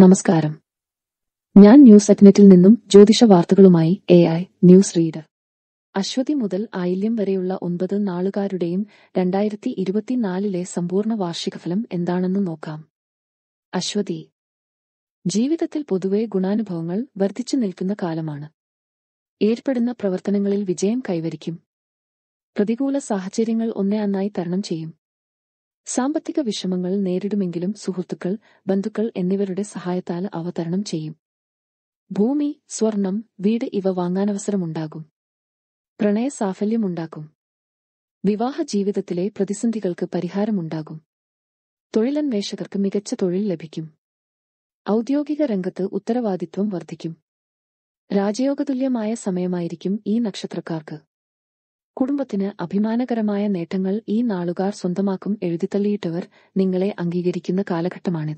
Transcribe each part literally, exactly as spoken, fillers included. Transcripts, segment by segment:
നമസ്കാരം. ഞാൻ ന്യൂസ് അറ്റ്നെറ്റിൽ നിന്നും ജ്യോതിഷ വാർത്തകളുമായി A I news reader. Ashwathi മുതൽ ആയില്യം വരെയുള്ള ഒൻപത് നാളുകാരുടെയും രണ്ടായിരത്തി ഇരുപത്തിനാലിലെ സമ്പൂർണ്ണ വാർഷികഫലം എന്താണെന്ന് നോക്കാം. അശ്വതി. ജീവിതത്തിൽ പൊതുവെ ഗുണാനുഭവങ്ങൾ വർദ്ധിച്ചു നിൽക്കുന്ന കാലമാണ്. ഏർപ്പെടുന്ന പ്രവർത്തനങ്ങളിൽ വിജയം കൈവരിക്കും. പ്രതികൂല സാഹചര്യങ്ങൾ ഒന്നേ അന്നായി തരണം ചെയ്യും. സാമ്പത്തിക വിഷമങ്ങൾ നേരിടുമെങ്കിലും സുഹൃത്തുക്കൾ, ബന്ധുക്കൾ എന്നിവരുടെ സഹായത്താൽ അവ തരണം ചെയ്യും. ഭൂമി, സ്വർണം, വീട് ഇവ വാങ്ങാനവസരമുണ്ടാകും. പ്രണയ സാഫല്യമുണ്ടാക്കും. വിവാഹ ജീവിതത്തിലെ പ്രതിസന്ധികൾക്ക് പരിഹാരമുണ്ടാകും. തൊഴിലന്വേഷകർക്ക് മികച്ച തൊഴിൽ ലഭിക്കും. ഔദ്യോഗിക രംഗത്ത് ഉത്തരവാദിത്വം വർദ്ധിക്കും. രാജയോഗതുല്യമായ സമയമായിരിക്കും ഈ നക്ഷത്രക്കാർക്ക്. കുടുംബത്തിന് അഭിമാനകരമായ നേട്ടങ്ങൾ ഈ നാളുകാർ സ്വന്തമാക്കും. എഴുതിത്തള്ളിയിട്ടവർ നിങ്ങളെ അംഗീകരിക്കുന്ന കാലഘട്ടമാണിത്.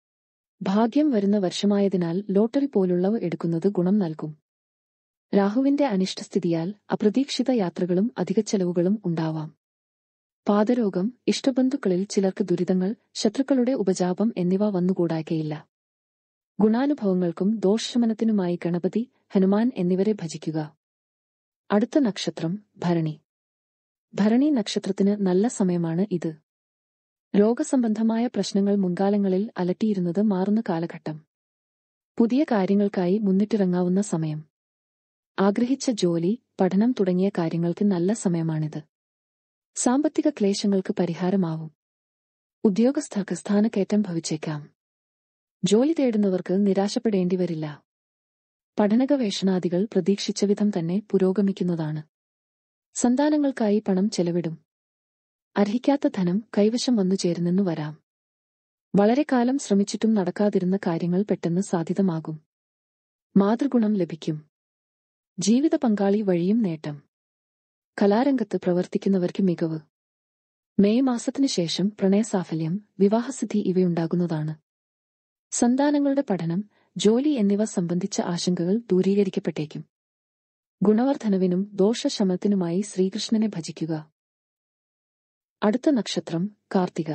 ഭാഗ്യം വരുന്ന വർഷമായതിനാൽ ലോട്ടറി പോലുള്ളവ എടുക്കുന്നത് ഗുണം നൽകും. രാഹുവിന്റെ അനിഷ്ടസ്ഥിതിയാൽ അപ്രതീക്ഷിത യാത്രകളും അധിക ചെലവുകളും ഉണ്ടാവാം. പാദരോഗം, ഇഷ്ടബന്ധുക്കളിൽ ചിലർക്ക് ദുരിതങ്ങൾ, ശത്രുക്കളുടെ ഉപജാപം എന്നിവ വന്നുകൂടായ്കയില്ല. ഗുണാനുഭവങ്ങൾക്കും ദോഷശമനത്തിനുമായി ഗണപതി, ഹനുമാൻ എന്നിവരെ ഭജിക്കുക. അടുത്ത നക്ഷത്രം ഭരണി. ഭരണി നക്ഷത്രത്തിന് നല്ല സമയമാണ് ഇത്. രോഗസംബന്ധമായ പ്രശ്നങ്ങൾ മുൻകാലങ്ങളിൽ അലട്ടിയിരുന്നത് മാറുന്ന കാലഘട്ടം. പുതിയ കാര്യങ്ങൾക്കായി മുന്നിട്ടിറങ്ങാവുന്ന സമയം. ആഗ്രഹിച്ച ജോലി, പഠനം തുടങ്ങിയ കാര്യങ്ങൾക്ക് നല്ല സമയമാണിത്. സാമ്പത്തിക ക്ലേശങ്ങൾക്ക് പരിഹാരമാവും. ഉദ്യോഗസ്ഥർക്ക് സ്ഥാനക്കയറ്റം ഭവിച്ചേക്കാം. ജോലി തേടുന്നവർക്ക് നിരാശപ്പെടേണ്ടിവരില്ല. പഠനഗവേഷണാദികൾ പ്രതീക്ഷിച്ച വിധം തന്നെ പുരോഗമിക്കുന്നതാണ്. സന്താനങ്ങൾക്കായി പണം ചെലവിടും. അർഹിക്കാത്ത ധനം കൈവശം വന്നു ചേരുന്നെന്നു വരാം. വളരെ കാലം ശ്രമിച്ചിട്ടും നടക്കാതിരുന്ന കാര്യങ്ങൾ പെട്ടെന്ന് സാധിതമാകും. മാതൃഗുണം ലഭിക്കും. ജീവിത പങ്കാളി വഴിയും നേട്ടം. കലാരംഗത്ത് പ്രവർത്തിക്കുന്നവർക്ക് മികവ്. മെയ് മാസത്തിനു ശേഷം പ്രണയസാഫല്യം, വിവാഹസിദ്ധി ഇവയുണ്ടാകുന്നതാണ്. സന്താനങ്ങളുടെ പഠനം, ജോലി എന്നിവ സംബന്ധിച്ച ആശങ്കകൾ ദൂരീകരിക്കപ്പെട്ടേക്കും. ഗുണവർദ്ധനവിനും ദോഷശമനത്തിനുമായി ശ്രീകൃഷ്ണനെ ഭജിക്കുക. അടുത്ത നക്ഷത്രം കാർത്തിക.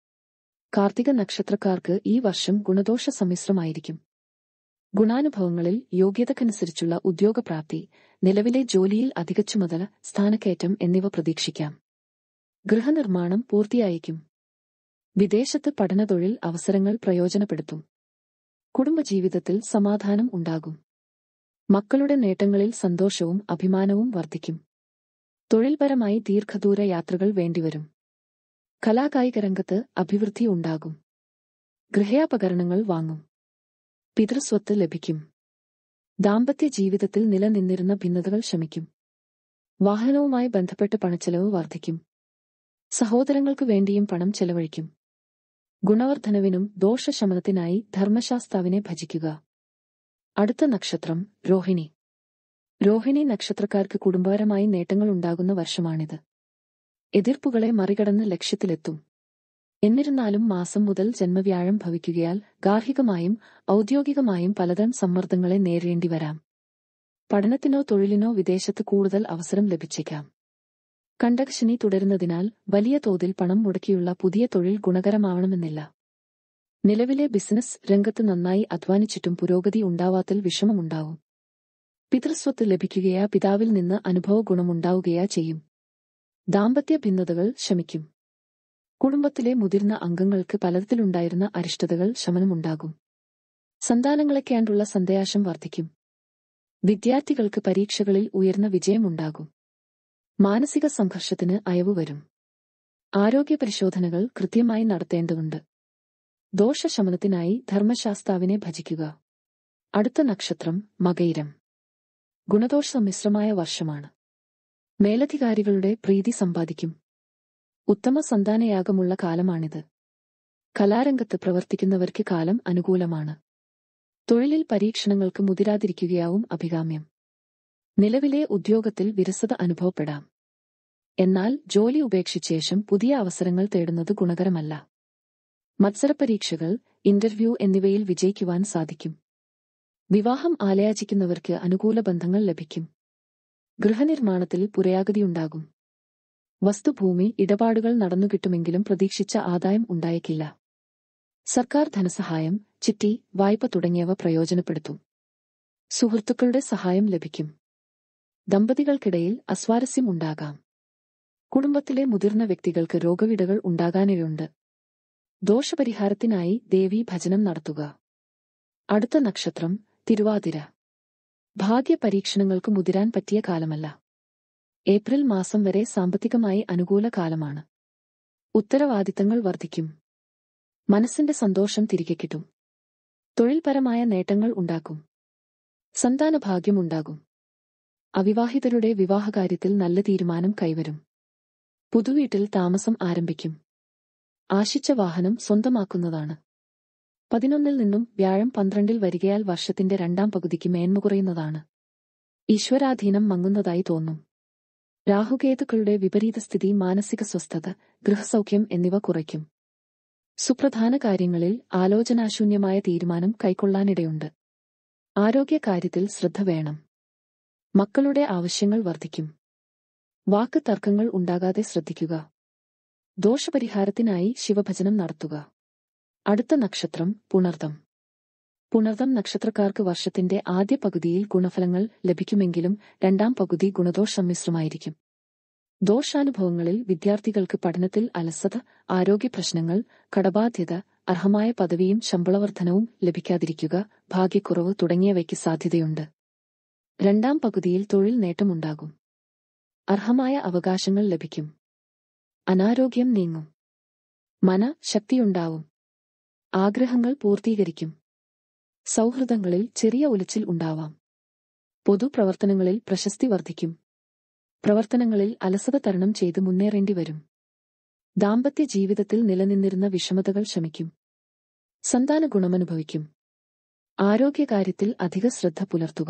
കാർത്തിക നക്ഷത്രക്കാർക്ക് ഈ വർഷം ഗുണദോഷ സമ്മിശ്രമായിരിക്കും. ഗുണാനുഭവങ്ങളിൽ യോഗ്യതക്കനുസരിച്ചുള്ള ഉദ്യോഗപ്രാപ്തി, നിലവിലെ ജോലിയിൽ അധിക ചുമതല, സ്ഥാനക്കയറ്റം എന്നിവ പ്രതീക്ഷിക്കാം. ഗൃഹനിർമ്മാണം പൂർത്തിയായേക്കും. വിദേശത്ത് പഠനതൊഴിൽ അവസരങ്ങൾ പ്രയോജനപ്പെടുത്തും. കുടുംബജീവിതത്തിൽ സമാധാനം ഉണ്ടാകും. മക്കളുടെ നേട്ടങ്ങളിൽ സന്തോഷവും അഭിമാനവും വർദ്ധിക്കും. തൊഴിൽപരമായി ദീർഘദൂര യാത്രകൾ വേണ്ടിവരും. കലാകായിക രംഗത്ത് അഭിവൃദ്ധി ഉണ്ടാകും. ഗൃഹോപകരണങ്ങൾ വാങ്ങും. പിതൃസ്വത്ത് ലഭിക്കും. ദാമ്പത്യ ജീവിതത്തിൽ നിലനിന്നിരുന്ന ഭിന്നതകൾ ശമിക്കും. വാഹനവുമായി ബന്ധപ്പെട്ട് പണച്ചെലവ് വർദ്ധിക്കും. സഹോദരങ്ങൾക്ക് വേണ്ടിയും പണം ചെലവഴിക്കും. ഗുണവർദ്ധനവിനും ദോഷശമനത്തിനായി ധർമ്മശാസ്താവിനെ ഭജിക്കുക. അടുത്ത നക്ഷത്രം രോഹിണി. രോഹിണി നക്ഷത്രക്കാർക്ക് കുടുംബപരമായി നേട്ടങ്ങൾ ഉണ്ടാകുന്ന വർഷമാണിത്. എതിർപ്പുകളെ മറികടന്ന് ലക്ഷ്യത്തിലെത്തും. എന്നിരുന്നാലും മാസം മുതൽ ജന്മവ്യാഴം ഭവിക്കുകയാൽ ഗാർഹികമായും ഔദ്യോഗികമായും പലതരം സമ്മർദ്ദങ്ങളെ നേരിടേണ്ടി വരാം. പഠനത്തിനോ തൊഴിലിനോ വിദേശത്ത് കൂടുതൽ അവസരം ലഭിച്ചേക്കാം. കണ്ടകശനി തുടരുന്നതിനാൽ വലിയ തോതിൽ പണം മുടക്കിയുള്ള പുതിയ തൊഴിൽ ഗുണകരമാവണമെന്നില്ല. നിലവിലെ ബിസിനസ് രംഗത്ത് നന്നായി അധ്വാനിച്ചിട്ടും പുരോഗതി ഉണ്ടാവാത്തിൽ വിഷമമുണ്ടാവും. പിതൃസ്വത്ത് ലഭിക്കുകയാ പിതാവിൽ നിന്ന് അനുഭവ ഗുണമുണ്ടാവുകയാ ചെയ്യും. ദാമ്പത്യ ഭിന്നതകൾ ശമിക്കും. കുടുംബത്തിലെ മുതിർന്ന അംഗങ്ങൾക്ക് പലതരത്തിലുണ്ടായിരുന്ന അരിഷ്ടതകൾ ശമനമുണ്ടാകും. സന്താനങ്ങളെക്കാണ്ടുള്ള സന്ദേശം വർദ്ധിക്കും. വിദ്യാർത്ഥികൾക്ക് പരീക്ഷകളിൽ ഉയർന്ന വിജയമുണ്ടാകും. മാനസിക സംഘർഷത്തിന് അയവ് വരും. ആരോഗ്യ പരിശോധനകൾ കൃത്യമായി നടത്തേണ്ടതുണ്ട്. ദോഷശമനത്തിനായി ധർമ്മശാസ്താവിനെ ഭജിക്കുക. അടുത്ത നക്ഷത്രം മകയിരം. ഗുണദോഷ സമ്മിശ്രമായ വർഷമാണ്. മേലധികാരികളുടെ പ്രീതി സമ്പാദിക്കും. ഉത്തമ സന്താനയാഗമുള്ള കാലമാണിത്. കലാരംഗത്ത് പ്രവർത്തിക്കുന്നവർക്ക് കാലം അനുകൂലമാണ്. തൊഴിലിൽ പരീക്ഷണങ്ങൾക്ക് മുതിരാതിരിക്കുകയാവും അഭികാമ്യം. നിലവിലെ ഉദ്യോഗത്തിൽ വിരസത അനുഭവപ്പെടാം. എന്നാൽ ജോലി ഉപേക്ഷിച്ച ശേഷം പുതിയ അവസരങ്ങൾ തേടുന്നത് ഗുണകരമല്ല. മത്സരപരീക്ഷകൾ, ഇന്റർവ്യൂ എന്നിവയിൽ വിജയിക്കുവാൻ സാധിക്കും. വിവാഹം ആലോചിക്കുന്നവർക്ക് അനുകൂല ബന്ധങ്ങൾ ലഭിക്കും. ഗൃഹനിർമ്മാണത്തിൽ പുരോഗതിയുണ്ടാകും. വസ്തുഭൂമി ഇടപാടുകൾ നടന്നുകിട്ടുമെങ്കിലും പ്രതീക്ഷിച്ച ആദായം ഉണ്ടായേക്കില്ല. സർക്കാർ ധനസഹായം, ചിട്ടി, വായ്പ തുടങ്ങിയവ പ്രയോജനപ്പെടുത്തും. സുഹൃത്തുക്കളുടെ സഹായം ലഭിക്കും. ദമ്പതികൾക്കിടയിൽ അസ്വാരസ്യം ഉണ്ടാകാം. കുടുംബത്തിലെ മുതിർന്ന വ്യക്തികൾക്ക് രോഗവിടകൾ ഉണ്ടാകാനിടയുണ്ട്. ദോഷപരിഹാരത്തിനായി ദേവീ ഭജനം നടത്തുക. അടുത്ത നക്ഷത്രം തിരുവാതിര. ഭാഗ്യ പരീക്ഷണങ്ങൾക്ക് മുതിരാൻ പറ്റിയ കാലമല്ല. ഏപ്രിൽ മാസം വരെ സാമ്പത്തികമായി അനുകൂല കാലമാണ്. ഉത്തരവാദിത്തങ്ങൾ വർദ്ധിക്കും. മനസ്സിന്റെ സന്തോഷം തിരികെ കിട്ടും. തൊഴിൽപരമായ നേട്ടങ്ങൾ ഉണ്ടാക്കും. സന്താനഭാഗ്യമുണ്ടാകും. അവിവാഹിതരുടെ വിവാഹകാര്യത്തിൽ നല്ല തീരുമാനം കൈവരും. പുതുവീട്ടിൽ താമസം ആരംഭിക്കും. ആശിച്ച വാഹനം സ്വന്തമാക്കുന്നതാണ്. പതിനൊന്നിൽ നിന്നും വ്യാഴം പന്ത്രണ്ടിൽ വരികയാൽ വർഷത്തിന്റെ രണ്ടാം പകുതിക്ക് മേന്മ കുറയുന്നതാണ്. ഈശ്വരാധീനം മങ്ങുന്നതായി തോന്നും. രാഹുകേതുക്കളുടെ വിപരീത സ്ഥിതി മാനസിക സ്വസ്ഥത, ഗൃഹസൗഖ്യം എന്നിവ കുറയ്ക്കും. സുപ്രധാന കാര്യങ്ങളിൽ ആലോചനാശൂന്യമായ തീരുമാനം കൈക്കൊള്ളാനിടയുണ്ട്. ആരോഗ്യകാര്യത്തിൽ ശ്രദ്ധ വേണം. മക്കളുടെ ആവശ്യങ്ങൾ വർദ്ധിക്കും. വാക്ക് തർക്കങ്ങൾ ഉണ്ടാകാതെ ശ്രദ്ധിക്കുക. ദോഷപരിഹാരത്തിനായി ശിവഭജനം നടത്തുക. അടുത്ത നക്ഷത്രം പുണർദം. പുണർദം നക്ഷത്രക്കാർക്ക് വർഷത്തിന്റെ ആദ്യ പകുതിയിൽ ഗുണഫലങ്ങൾ ലഭിക്കുമെങ്കിലും രണ്ടാം പകുതി ഗുണദോഷ സമ്മിശ്രമായിരിക്കും. ദോഷാനുഭവങ്ങളിൽ വിദ്യാർത്ഥികൾക്ക് പഠനത്തിൽ അലസത, ആരോഗ്യപ്രശ്നങ്ങൾ, കടബാധ്യത, അർഹമായ പദവിയും ശമ്പളവർദ്ധനവും ലഭിക്കാതിരിക്കുക, ഭാഗ്യക്കുറവ് തുടങ്ങിയവയ്ക്ക് സാധ്യതയുണ്ട്. രണ്ടാം പകുതിയിൽ തൊഴിൽ നേട്ടമുണ്ടാകും. അർഹമായ അവകാശങ്ങൾ ലഭിക്കും. അനാരോഗ്യം നീങ്ങും. മന ശക്തിയുണ്ടാവും. ആഗ്രഹങ്ങൾ പൂർത്തീകരിക്കും. സൗഹൃദങ്ങളിൽ ചെറിയ ഉലച്ചിൽ ഉണ്ടാവാം. പൊതുപ്രവർത്തനങ്ങളിൽ പ്രശസ്തി വർദ്ധിക്കും. പ്രവർത്തനങ്ങളിൽ അലസത തരണം ചെയ്ത് മുന്നേറേണ്ടി വരും. ദാമ്പത്യ ജീവിതത്തിൽ നിലനിന്നിരുന്ന വിഷമതകൾ ശമിക്കും. സന്താന ഗുണമനുഭവിക്കും. ആരോഗ്യകാര്യത്തിൽ അധിക ശ്രദ്ധ പുലർത്തുക.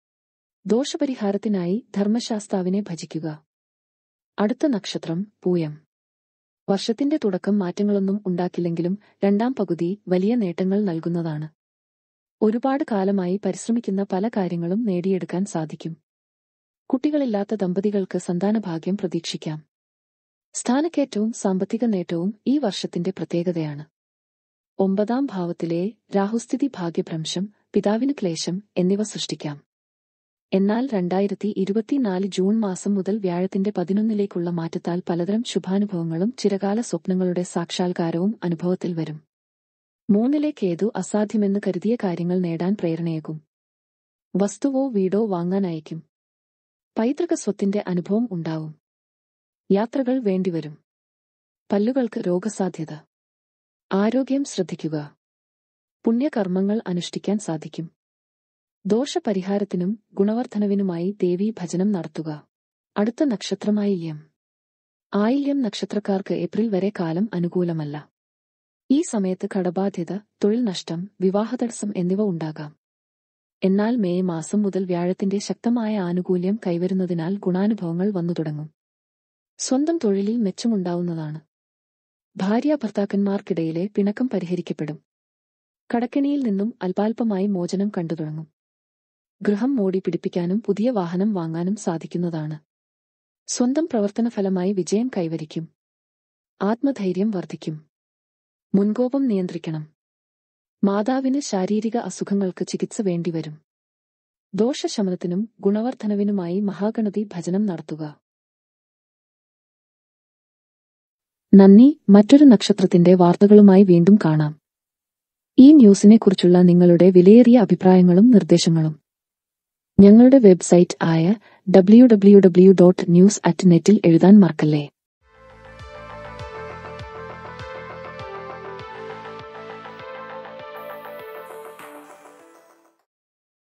ദോഷപരിഹാരത്തിനായി ധർമ്മശാസ്താവിനെ ഭജിക്കുക. അടുത്ത നക്ഷത്രം പൂയം. വർഷത്തിന്റെ തുടക്കം മാറ്റങ്ങളൊന്നും ഉണ്ടാക്കില്ലെങ്കിലും രണ്ടാം പകുതി വലിയ നേട്ടങ്ങൾ നൽകുന്നതാണ്. ഒരുപാട് കാലമായി പരിശ്രമിക്കുന്ന പല കാര്യങ്ങളും നേടിയെടുക്കാൻ സാധിക്കും. കുട്ടികളില്ലാത്ത ദമ്പതികൾക്ക് സന്താനഭാഗ്യം പ്രതീക്ഷിക്കാം. സ്ഥാനക്കയറ്റവും സാമ്പത്തിക നേട്ടവും ഈ വർഷത്തിന്റെ പ്രത്യേകതയാണ്. ഒമ്പതാം ഭാവത്തിലെ രാഹുസ്ഥിതി ഭാഗ്യഭ്രംശം, പിതാവിന് ക്ലേശം എന്നിവ സൃഷ്ടിക്കാം. എന്നാൽ രണ്ടായിരത്തി ഇരുപത്തിനാല് ജൂൺ മാസം മുതൽ വ്യാഴത്തിന്റെ പതിനൊന്നിലേക്കുള്ള മാറ്റത്താൽ പലതരം ശുഭാനുഭവങ്ങളും ചിരകാല സ്വപ്നങ്ങളുടെ സാക്ഷാത്കാരവും അനുഭവത്തിൽ വരും. മൂന്നിലെ കേതു അസാധ്യമെന്ന് കരുതിയ കാര്യങ്ങൾ നേടാൻ പ്രേരണയേകും. വസ്തുവോ വീടോ വാങ്ങാൻ അയക്കും. പൈതൃക സ്വത്തിന്റെ അനുഭവം ഉണ്ടാവും. യാത്രകൾ വേണ്ടിവരും. പല്ലുകൾക്ക് രോഗസാധ്യത. ആരോഗ്യം ശ്രദ്ധിക്കുക. പുണ്യകർമ്മങ്ങൾ അനുഷ്ഠിക്കാൻ സാധിക്കും. ദോഷപരിഹാരത്തിനും ഗുണവർദ്ധനവിനുമായി ദേവീ ഭജനം നടത്തുക. അടുത്ത നക്ഷത്രമായില്യം. ആയില്യം നക്ഷത്രക്കാർക്ക് ഏപ്രിൽ വരെ കാലം അനുകൂലമല്ല. ഈ സമയത്ത് കടബാധ്യത, തൊഴിൽ നഷ്ടം, വിവാഹതടസ്സം എന്നിവ ഉണ്ടാകാം. എന്നാൽ മെയ് മാസം മുതൽ വ്യാഴത്തിന്റെ ശക്തമായ ആനുകൂല്യം കൈവരുന്നതിനാൽ ഗുണാനുഭവങ്ങൾ വന്നു തുടങ്ങും. സ്വന്തം തൊഴിലിൽ മെച്ചമുണ്ടാവുന്നതാണ്. ഭാര്യാഭർത്താക്കന്മാർക്കിടയിലെ പിണക്കം പരിഹരിക്കപ്പെടും. കടക്കെണിയിൽ നിന്നും അല്പാൽപമായി മോചനം കണ്ടു തുടങ്ങും. ഗൃഹം മോടി പിടിപ്പിക്കാനും പുതിയ വാഹനം വാങ്ങാനും സാധിക്കുന്നതാണ്. സ്വന്തം പ്രവർത്തനഫലമായി വിജയം കൈവരിക്കും. ആത്മധൈര്യം വർദ്ധിക്കും. മുൻകോപം നിയന്ത്രിക്കണം. മാതാവിന് ശാരീരിക അസുഖങ്ങൾക്ക് ചികിത്സ വേണ്ടിവരും. ദോഷശമനത്തിനും ഗുണവർദ്ധനവിനുമായി മഹാഗണപതി ഭജനം നടത്തുക. നന്ദി. മറ്റൊരു നക്ഷത്രത്തിന്റെ വാർത്തകളുമായി വീണ്ടും കാണാം. ഈ ന്യൂസിനെക്കുറിച്ചുള്ള നിങ്ങളുടെ വിലയേറിയ അഭിപ്രായങ്ങളും നിർദ്ദേശങ്ങളും ഞങ്ങളുടെ വെബ്സൈറ്റ് ആയ W W W dot news at നെറ്റിൽ എഴുതാൻ മറക്കല്ലേ.